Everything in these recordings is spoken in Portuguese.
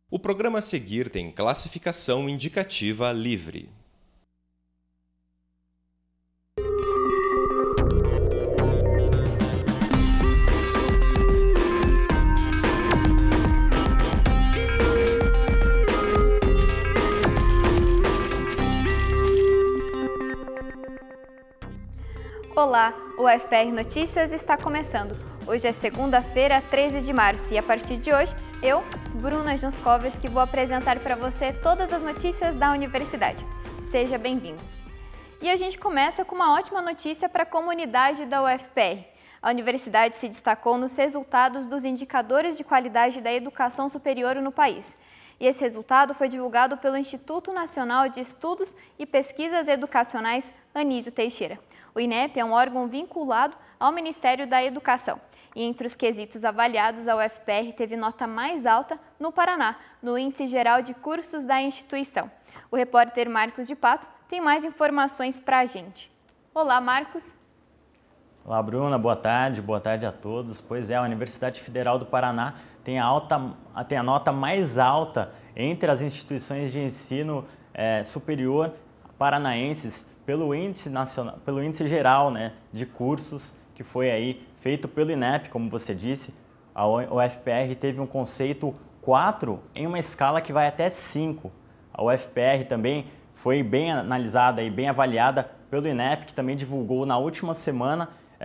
O programa a seguir tem classificação indicativa livre. Olá, o UFPR Notícias está começando. Hoje é segunda-feira, 13 de março, e a partir de hoje, eu, Bruna Junskovski, vou apresentar para você todas as notícias da universidade. Seja bem-vindo. E a gente começa com uma ótima notícia para a comunidade da UFPR. A universidade se destacou nos resultados dos indicadores de qualidade da educação superior no país. E esse resultado foi divulgado pelo Instituto Nacional de Estudos e Pesquisas Educacionais Anísio Teixeira. O INEP é um órgão vinculado ao Ministério da Educação. E entre os quesitos avaliados, a UFPR teve nota mais alta no Paraná, no Índice Geral de Cursos da instituição. O repórter Marcos de Pato tem mais informações para a gente. Olá, Marcos. Olá, Bruna. Boa tarde a todos. Pois é, a Universidade Federal do Paraná tem a nota mais alta entre as instituições de ensino superior paranaenses pelo índice geral, de cursos que foi aí feito pelo INEP, como você disse. A UFPR teve um conceito 4 em uma escala que vai até 5. A UFPR também foi bem analisada e bem avaliada pelo INEP, que também divulgou na última semana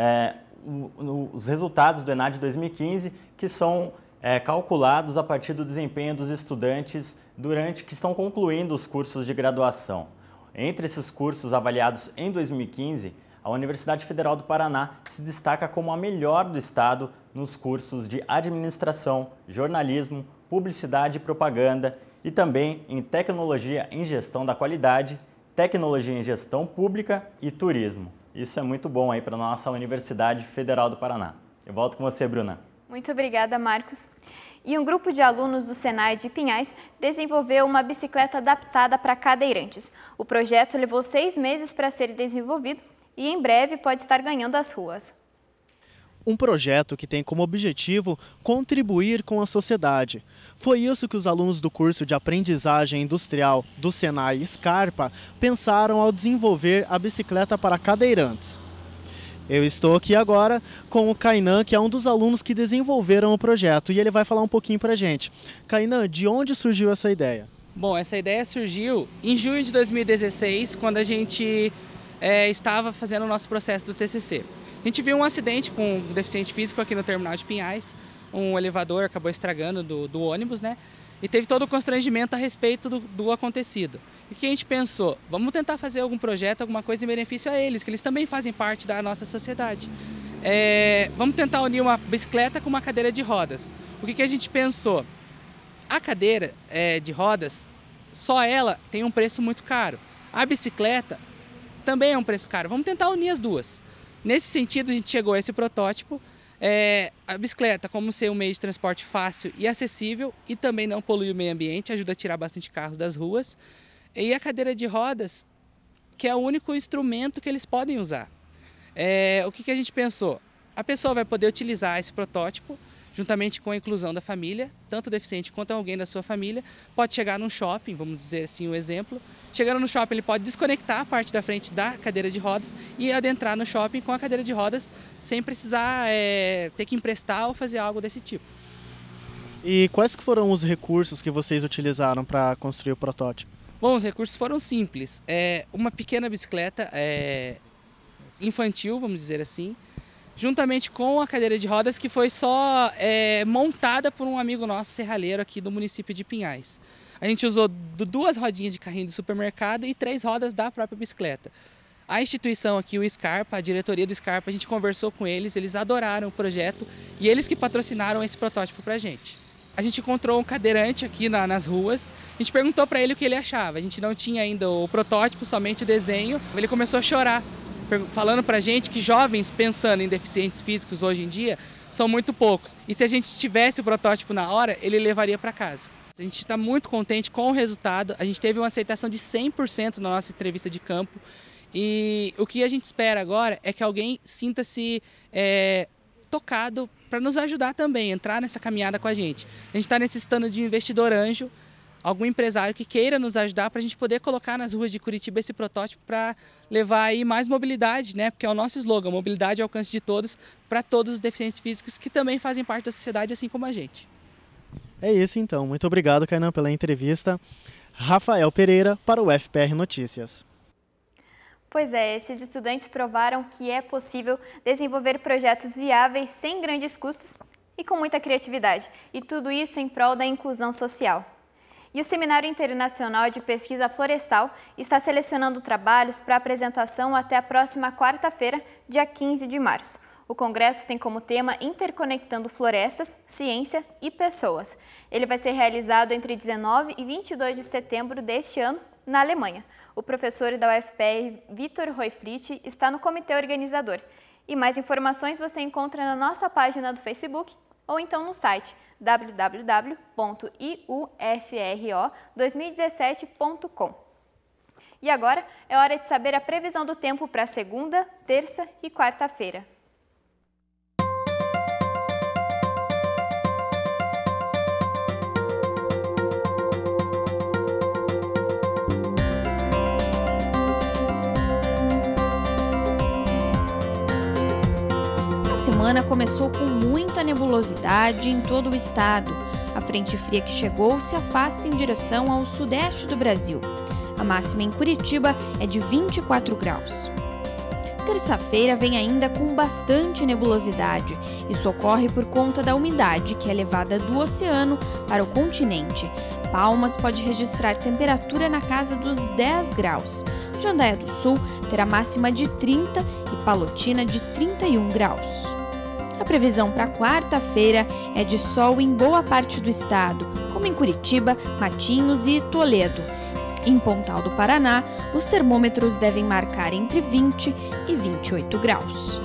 os resultados do ENAD 2015, que são calculados a partir do desempenho dos estudantes que estão concluindo os cursos de graduação. Entre esses cursos avaliados em 2015, a Universidade Federal do Paraná se destaca como a melhor do estado nos cursos de administração, jornalismo, publicidade e propaganda e também em tecnologia em gestão da qualidade, tecnologia em gestão pública e turismo. Isso é muito bom aí para a nossa Universidade Federal do Paraná. Eu volto com você, Bruna. Muito obrigada, Marcos. E um grupo de alunos do Senai de Pinhais desenvolveu uma bicicleta adaptada para cadeirantes. O projeto levou 6 meses para ser desenvolvido e em breve pode estar ganhando as ruas. Um projeto que tem como objetivo contribuir com a sociedade. Foi isso que os alunos do curso de aprendizagem industrial do Senai Scarpa pensaram ao desenvolver a bicicleta para cadeirantes. Eu estou aqui agora com o Kainan, que é um dos alunos que desenvolveram o projeto, e ele vai falar um pouquinho para a gente. Kainan, de onde surgiu essa ideia? Bom, essa ideia surgiu em junho de 2016, quando a gente estava fazendo o nosso processo do TCC. A gente viu um acidente com um deficiente físico aqui no terminal de Pinhais, um elevador acabou estragando do ônibus, e teve todo o constrangimento a respeito do acontecido. E o que a gente pensou? Vamos tentar fazer algum projeto, alguma coisa em benefício a eles, que eles também fazem parte da nossa sociedade. Vamos tentar unir uma bicicleta com uma cadeira de rodas. O que a gente pensou? A cadeira de rodas, só ela tem um preço muito caro. A bicicleta também é um preço caro. Vamos tentar unir as duas. Nesse sentido, a gente chegou a esse protótipo. A bicicleta como ser um meio de transporte fácil e acessível e também não polui o meio ambiente, ajuda a tirar bastante carros das ruas. E a cadeira de rodas, que é o único instrumento que eles podem usar. O que a gente pensou? A pessoa vai poder utilizar esse protótipo juntamente com a inclusão da família, tanto o deficiente quanto alguém da sua família, pode chegar num shopping, vamos dizer assim um exemplo. Chegando no shopping, ele pode desconectar a parte da frente da cadeira de rodas e adentrar no shopping com a cadeira de rodas sem precisar ter que emprestar ou fazer algo desse tipo. E quais que foram os recursos que vocês utilizaram para construir o protótipo? Bom, os recursos foram simples. Uma pequena bicicleta infantil, vamos dizer assim, juntamente com a cadeira de rodas que foi só montada por um amigo nosso serralheiro aqui do município de Pinhais. A gente usou 2 rodinhas de carrinho de supermercado e 3 rodas da própria bicicleta. A instituição aqui, o Scarpa, a diretoria do Scarpa, a gente conversou com eles adoraram o projeto e eles que patrocinaram esse protótipo pra gente. A gente encontrou um cadeirante aqui nas ruas, a gente perguntou para ele o que ele achava. A gente não tinha ainda o protótipo, somente o desenho. Ele começou a chorar, falando pra gente que jovens pensando em deficientes físicos hoje em dia são muito poucos. E se a gente tivesse o protótipo na hora, ele levaria para casa. A gente está muito contente com o resultado. A gente teve uma aceitação de 100% na nossa entrevista de campo. E o que a gente espera agora é que alguém sinta-se tocado para nos ajudar também, entrar nessa caminhada com a gente. A gente está necessitando de um investidor anjo, algum empresário que queira nos ajudar para a gente poder colocar nas ruas de Curitiba esse protótipo para levar aí mais mobilidade, né? Porque é o nosso slogan, mobilidade ao alcance de todos, para todos os deficientes físicos que também fazem parte da sociedade, assim como a gente. É isso então. Muito obrigado, Kainan, pela entrevista. Rafael Pereira para o FPR Notícias. Pois é, esses estudantes provaram que é possível desenvolver projetos viáveis sem grandes custos e com muita criatividade. E tudo isso em prol da inclusão social. E o Seminário Internacional de Pesquisa Florestal está selecionando trabalhos para apresentação até a próxima quarta-feira, dia 15 de março. O congresso tem como tema Interconectando Florestas, Ciência e Pessoas. Ele vai ser realizado entre 19 e 22 de setembro deste ano, na Alemanha. O professor da UFPR, Vitor Roifrit, está no comitê organizador. E mais informações você encontra na nossa página do Facebook ou então no site www.iufro2017.com. E agora é hora de saber a previsão do tempo para segunda, terça e quarta-feira. A semana começou com muita nebulosidade em todo o estado. A frente fria que chegou se afasta em direção ao sudeste do Brasil. A máxima em Curitiba é de 24 graus. Terça-feira vem ainda com bastante nebulosidade. Isso ocorre por conta da umidade que é levada do oceano para o continente. Palmas pode registrar temperatura na casa dos 10 graus. Jandaia do Sul terá máxima de 30 e Palotina de 31 graus. A previsão para quarta-feira é de sol em boa parte do estado, como em Curitiba, Matinhos e Toledo. Em Pontal do Paraná, os termômetros devem marcar entre 20 e 28 graus.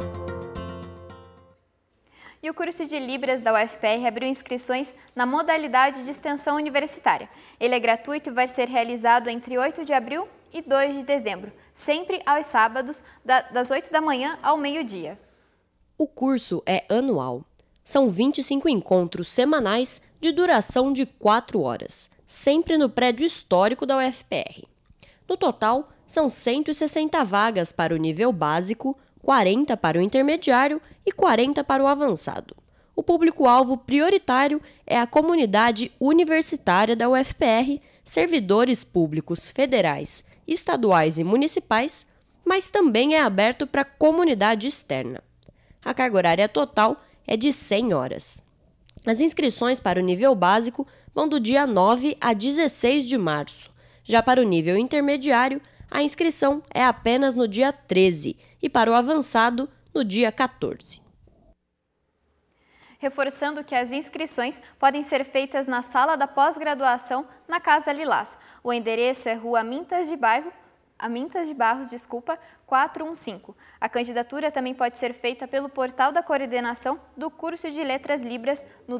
E o curso de Libras da UFPR abriu inscrições na modalidade de extensão universitária. Ele é gratuito e vai ser realizado entre 8 de abril e 2 de dezembro, sempre aos sábados, das 8 da manhã ao meio-dia. O curso é anual. São 25 encontros semanais de duração de 4 horas, sempre no prédio histórico da UFPR. No total, são 160 vagas para o nível básico, 40 para o intermediário e 40 para o avançado. O público-alvo prioritário é a comunidade universitária da UFPR, servidores públicos federais, estaduais e municipais, mas também é aberto para a comunidade externa. A carga horária total é de 100 horas. As inscrições para o nível básico vão do dia 9 a 16 de março. Já para o nível intermediário, a inscrição é apenas no dia 13 e para o avançado, no dia 14. Reforçando que as inscrições podem ser feitas na sala da pós-graduação na Casa Lilás. O endereço é Rua Mintas de Barros, 415. A candidatura também pode ser feita pelo portal da coordenação do curso de Letras Libras no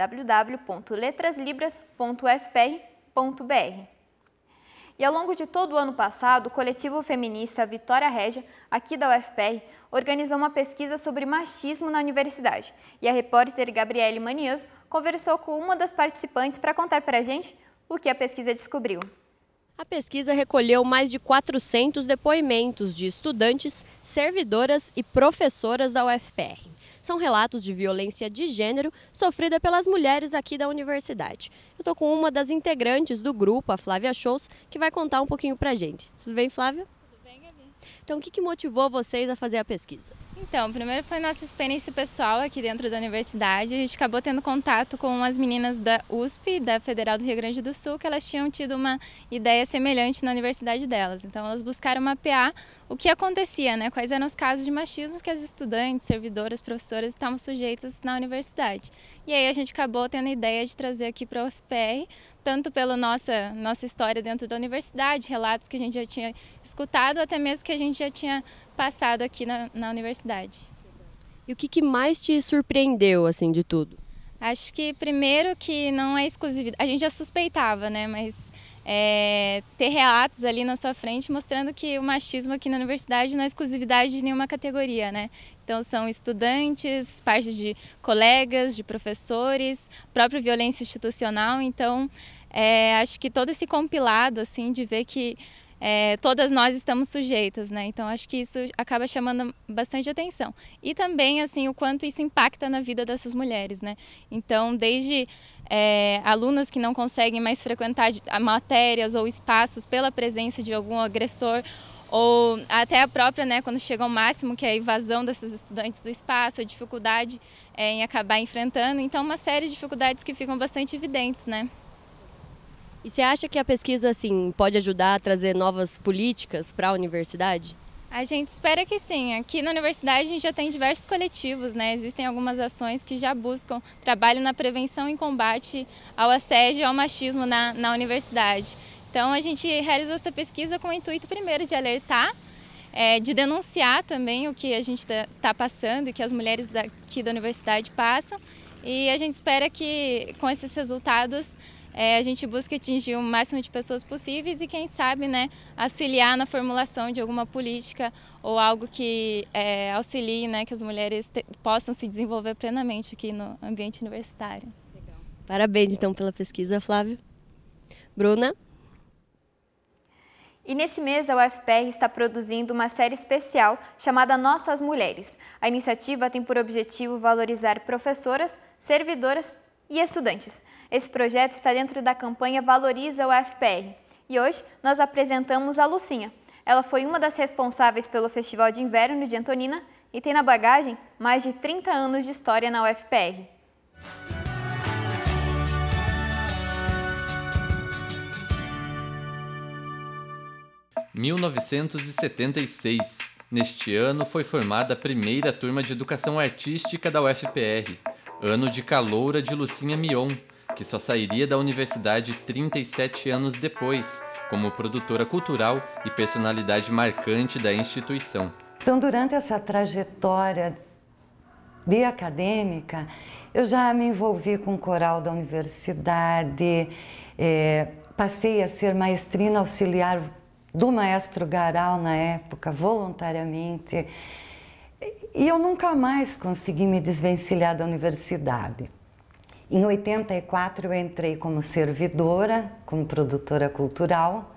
www.letraslibras.ufpr.br. E ao longo de todo o ano passado, o coletivo feminista Vitória Régia, aqui da UFPR, organizou uma pesquisa sobre machismo na universidade. E a repórter Gabriele Manioso conversou com uma das participantes para contar para a gente o que a pesquisa descobriu. A pesquisa recolheu mais de 400 depoimentos de estudantes, servidoras e professoras da UFPR. São relatos de violência de gênero sofrida pelas mulheres aqui da universidade. Eu estou com uma das integrantes do grupo, a Flávia Shows, que vai contar um pouquinho pra gente. Tudo bem, Flávia? Tudo bem, Gabi. Então, o que motivou vocês a fazer a pesquisa? Então, primeiro foi nossa experiência pessoal aqui dentro da universidade. A gente acabou tendo contato com as meninas da USP, da Federal do Rio Grande do Sul, que elas tinham tido uma ideia semelhante na universidade delas. Então, elas buscaram mapear o que acontecia, né? Quais eram os casos de machismo que as estudantes, servidoras, professoras estavam sujeitas na universidade. E aí a gente acabou tendo a ideia de trazer aqui para a UFPR, tanto pela nossa história dentro da universidade, relatos que a gente já tinha escutado, até mesmo que a gente já tinha passado aqui na universidade. E o que mais te surpreendeu, assim, de tudo? Acho que primeiro que não é exclusividade, a gente já suspeitava, né, mas ter relatos ali na sua frente mostrando que o machismo aqui na universidade não é exclusividade de nenhuma categoria, né? Então são estudantes, parte de colegas, de professores, própria violência institucional. Então acho que todo esse compilado assim de ver que todas nós estamos sujeitas, né? Então acho que isso acaba chamando bastante atenção. E também assim o quanto isso impacta na vida dessas mulheres, né? Então desde alunas que não conseguem mais frequentar matérias ou espaços pela presença de algum agressor, ou até a própria, né, quando chega ao máximo, que é a evasão desses estudantes do espaço, a dificuldade em acabar enfrentando. Então uma série de dificuldades que ficam bastante evidentes, né? E você acha que a pesquisa assim, pode ajudar a trazer novas políticas para a universidade? A gente espera que sim. Aqui na universidade a gente já tem diversos coletivos, né? Existem algumas ações que já buscam trabalho na prevenção e combate ao assédio e ao machismo na universidade. Então a gente realizou essa pesquisa com o intuito primeiro de alertar, de denunciar também o que a gente está passando e que as mulheres daqui da universidade passam. E a gente espera que com esses resultados a gente busque atingir o máximo de pessoas possíveis e, quem sabe, né, auxiliar na formulação de alguma política ou algo que auxilie, né, que as mulheres possam se desenvolver plenamente aqui no ambiente universitário. Legal. Parabéns, então, pela pesquisa, Flávio. Bruna? E nesse mês a UFPR está produzindo uma série especial chamada Nossas Mulheres. A iniciativa tem por objetivo valorizar professoras, servidoras e estudantes. Esse projeto está dentro da campanha Valoriza UFPR. E hoje nós apresentamos a Lucinha. Ela foi uma das responsáveis pelo Festival de Inverno de Antonina e tem na bagagem mais de 30 anos de história na UFPR. Em 1976. Neste ano foi formada a primeira turma de Educação Artística da UFPR, ano de caloura de Lucinha Mion, que só sairia da universidade 37 anos depois, como produtora cultural e personalidade marcante da instituição. Então, durante essa trajetória de acadêmica, eu já me envolvi com o coral da universidade, passei a ser maestrina auxiliar do maestro Garal na época, voluntariamente, e eu nunca mais consegui me desvencilhar da universidade. Em 84 eu entrei como servidora, como produtora cultural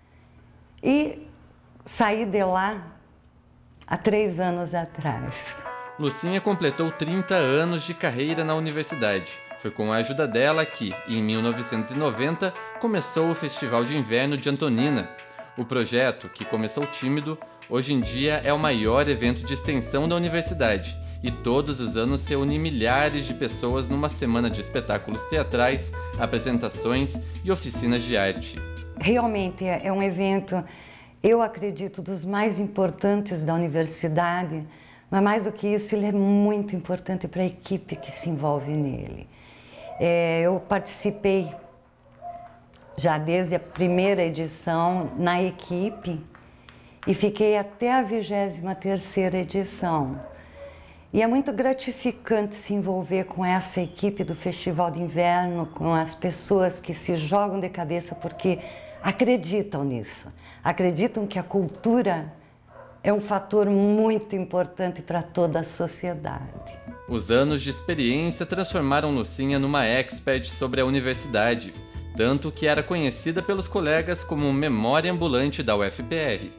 e saí de lá há 3 anos atrás. Lucinha completou 30 anos de carreira na universidade. Foi com a ajuda dela que, em 1990, começou o Festival de Inverno de Antonina. O projeto, que começou tímido, hoje em dia é o maior evento de extensão da universidade e todos os anos reúne milhares de pessoas numa semana de espetáculos teatrais, apresentações e oficinas de arte. Realmente é um evento, eu acredito, dos mais importantes da universidade, mas mais do que isso, ele é muito importante para a equipe que se envolve nele. Eu participei já desde a primeira edição na equipe e fiquei até a 23ª edição. E é muito gratificante se envolver com essa equipe do Festival de Inverno, com as pessoas que se jogam de cabeça porque acreditam nisso. Acreditam que a cultura é um fator muito importante para toda a sociedade. Os anos de experiência transformaram Lucinha numa expert sobre a universidade, tanto que era conhecida pelos colegas como memória ambulante da UFPR.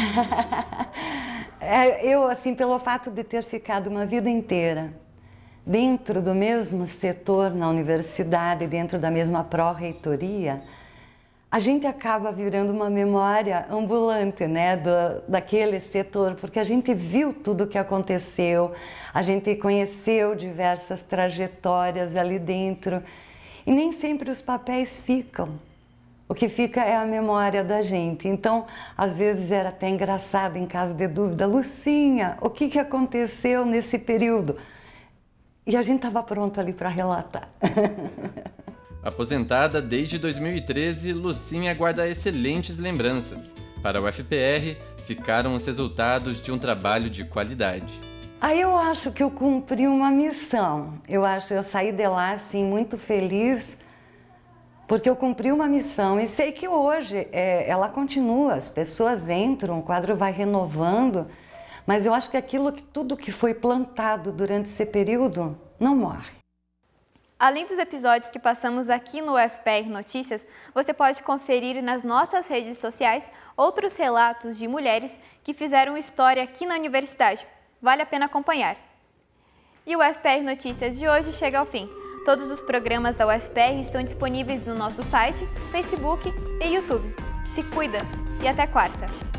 Eu, assim, pelo fato de ter ficado uma vida inteira dentro do mesmo setor na universidade, dentro da mesma pró-reitoria, a gente acaba virando uma memória ambulante, né, daquele setor, porque a gente viu tudo o que aconteceu, a gente conheceu diversas trajetórias ali dentro, e nem sempre os papéis ficam. O que fica é a memória da gente. Então, às vezes era até engraçado, em caso de dúvida, Lucinha, o que aconteceu nesse período? E a gente estava pronto ali para relatar. Aposentada desde 2013, Lucinha guarda excelentes lembranças. Para a UFPR, ficaram os resultados de um trabalho de qualidade. Aí eu acho que eu cumpri uma missão. Eu saí de lá assim muito feliz, porque eu cumpri uma missão e sei que hoje ela continua, as pessoas entram, o quadro vai renovando, mas eu acho que tudo que foi plantado durante esse período não morre. Além dos episódios que passamos aqui no UFPR Notícias, você pode conferir nas nossas redes sociais outros relatos de mulheres que fizeram história aqui na universidade. Vale a pena acompanhar. E o UFPR Notícias de hoje chega ao fim. Todos os programas da UFPR estão disponíveis no nosso site, Facebook e YouTube. Se cuida e até quarta!